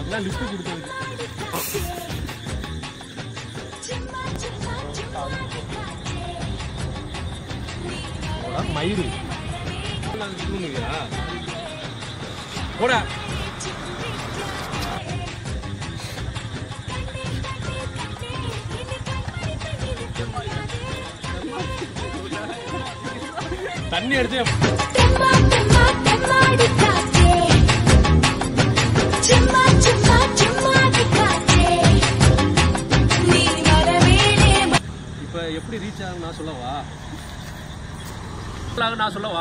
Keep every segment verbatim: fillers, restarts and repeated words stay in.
எல்லாம் லிஸ்ட் கொடுத்தது. மயிறு போட தண்ணி எடுத்து இப்ப எப்படி ரீச் ஆகும் நான் சொல்லவா நான் சொல்லவா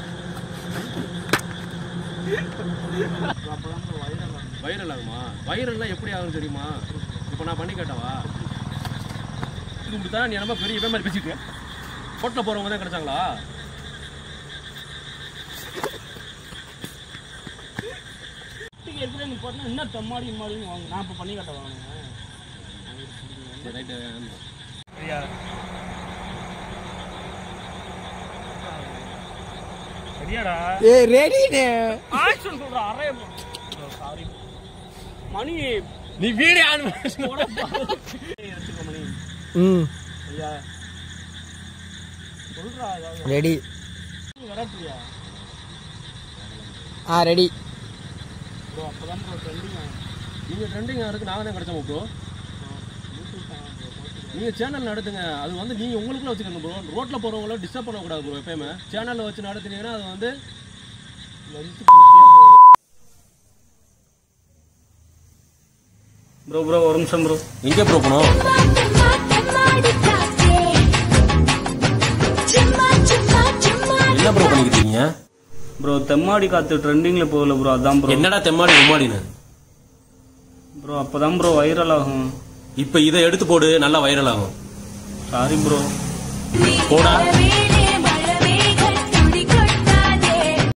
வைரல் ஆகுமா? வைரல்லாம் எப்படி ஆகும் தெரியுமா? இப்ப நான் பண்ணி கேட்டவா இப்படித்தான் நீ நம்ம பெரிய மாதிரி பேசிட்டு போட்டில் போறவங்க தான் கிடைச்சாங்களா? நீ போட்டா என்ன தம்மாடி மாடி வாங்க நான் இப்ப பண்ணி கட்ட வாங்க. சரியாடா? ஏய் ரெடினே ஆக்ஷன் சொல்ற அரே சாரி மணி நீ வீடியோ ஆன் எடுத்துக்க மணி. ம் ஐயா சொல்றா ரெடி வரட்டியா? ஆ ரெடி ப்ரோ அப்பதான் ப்ரோ ட்ரெண்டிங் ஆகும். நீங்க ட்ரெண்டிங் ஆகிறதுக்கு நாங்க தான் கிடைச்சோம் ப்ரோ. நீங்க சேனல் நடத்துங்க. அது வந்து நீங்க உங்களுக்குள்ள வச்சுக்கணும் ப்ரோ. ரோட்ல போறவங்கள டிஸ்டர்ப் பண்ணக்கூடாது ப்ரோ. எப்பயுமே சேனல்ல வச்சு நடத்துனீங்கன்னா அது வந்து ப்ரோ ப்ரோ ஒரு நிமிஷம் ப்ரோ. எங்க ப்ரோ போனோம்? என்ன ப்ரோ பண்ணிக்கிட்டீங்க ப்ரோ? தெம்மாடி காத்து ட்ரெண்டிங்ல போகல ப்ரோ. அதான் ப்ரோ. என்னடா தெம்மாடி உம்மாடின்னு ப்ரோ அப்பதான் ப்ரோ வைரல் ஆகும். இப்ப இதை எடுத்து போடு, நல்லா வைரல் ஆகும். Sorry bro. போடா.